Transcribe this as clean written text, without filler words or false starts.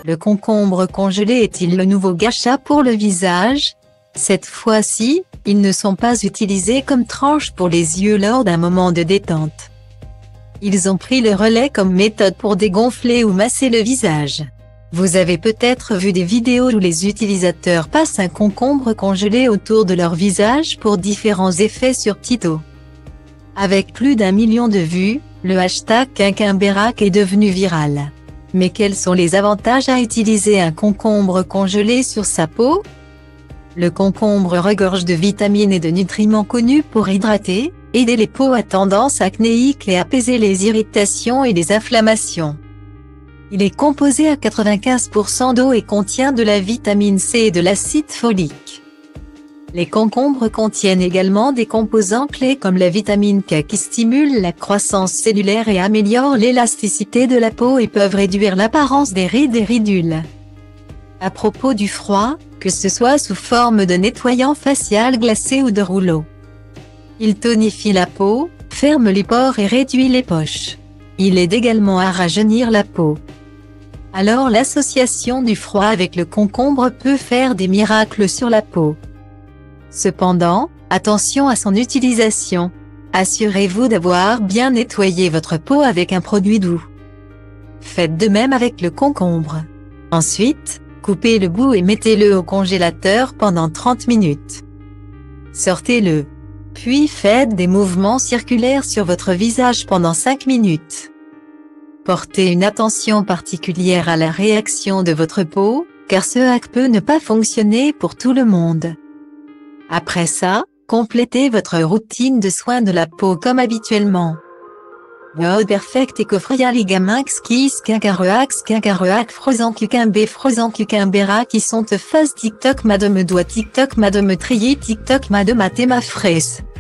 Le concombre congelé est-il le nouveau gacha pour le visage? Cette fois-ci, ils ne sont pas utilisés comme tranche pour les yeux lors d'un moment de détente. Ils ont pris le relais comme méthode pour dégonfler ou masser le visage. Vous avez peut-être vu des vidéos où les utilisateurs passent un concombre congelé autour de leur visage pour différents effets sur TikTok. Avec plus d'1 million de vues, le hashtag Quinquembérac est devenu viral. Mais quels sont les avantages à utiliser un concombre congelé sur sa peau? Le concombre regorge de vitamines et de nutriments connus pour hydrater, aider les peaux à tendance acnéique et apaiser les irritations et les inflammations. Il est composé à 95% d'eau et contient de la vitamine C et de l'acide folique. Les concombres contiennent également des composants clés comme la vitamine K qui stimule la croissance cellulaire et améliore l'élasticité de la peau et peuvent réduire l'apparence des rides et ridules. À propos du froid, que ce soit sous forme de nettoyant facial glacé ou de rouleau, il tonifie la peau, ferme les pores et réduit les poches. Il aide également à rajeunir la peau. Alors l'association du froid avec le concombre peut faire des miracles sur la peau. Cependant, attention à son utilisation. Assurez-vous d'avoir bien nettoyé votre peau avec un produit doux. Faites de même avec le concombre. Ensuite, coupez le bout et mettez-le au congélateur pendant 30 minutes. Sortez-le. Puis faites des mouvements circulaires sur votre visage pendant 5 minutes. Portez une attention particulière à la réaction de votre peau, car ce hack peut ne pas fonctionner pour tout le monde. Après ça, complétez votre routine de soins de la peau comme habituellement. Mode perfect et coffrial ligaminx kiss quincareax frozen cucumbera qui sont te phase TikTok madame doigt TikTok madame trier TikTok madame atema fraise.